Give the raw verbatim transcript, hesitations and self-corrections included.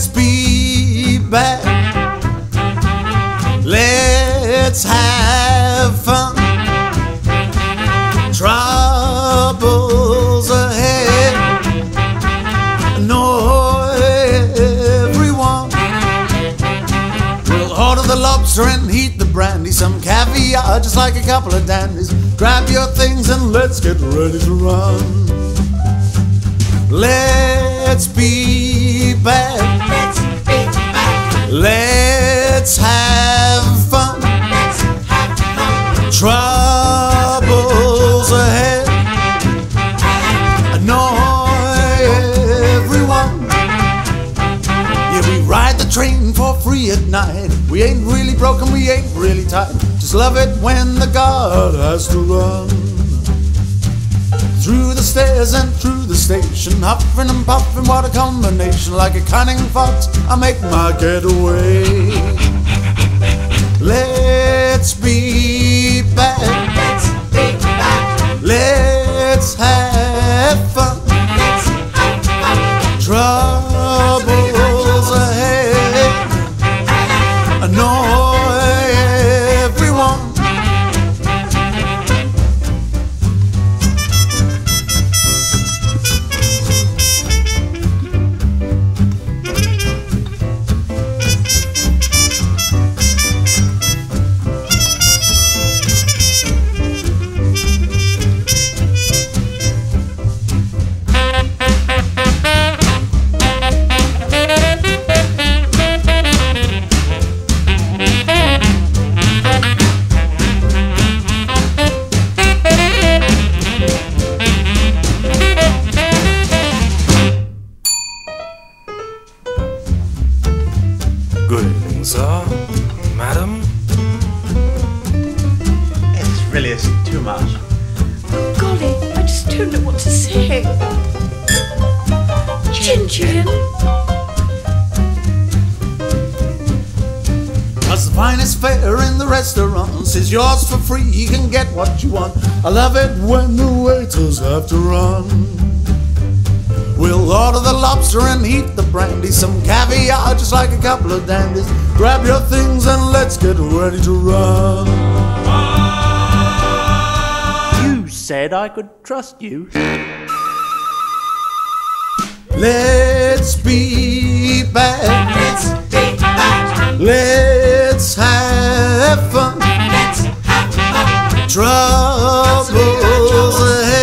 Let's be bad. Let's have fun. Troubles ahead. Know everyone. We'll order the lobster and heat the brandy. Some caviar, just like a couple of dandies. Grab your things and let's get ready to run. Let's be bad. Let's be bad. Let's have fun. Let's have fun. Troubles ahead. Annoy everyone. Yeah, we ride the train for free at night. We ain't really broken, we ain't really tight. Just love it when the guard has to run. Through the stairs and through the station, huffing and puffing, what a combination. Like a cunning fox, I make my getaway. Let's be bad. Let's be bad. Let's have fun. Let's have fun. Troubles ahead. Annoy everyone. Good evening, sir. Madam? It's really is too much. Oh, golly, I just don't know what to say. Chin chin. Cause the finest fare in the restaurants is yours for free. You can get what you want. I love it when the waiters have to run. We'll order the lobster and heat the brandy. Some caviar, just like a couple of dandies. Grab your things and let's get ready to run. You said I could trust you. Let's be bad. Let's be bad. Let's have fun. Let's have fun. Troubles ahead.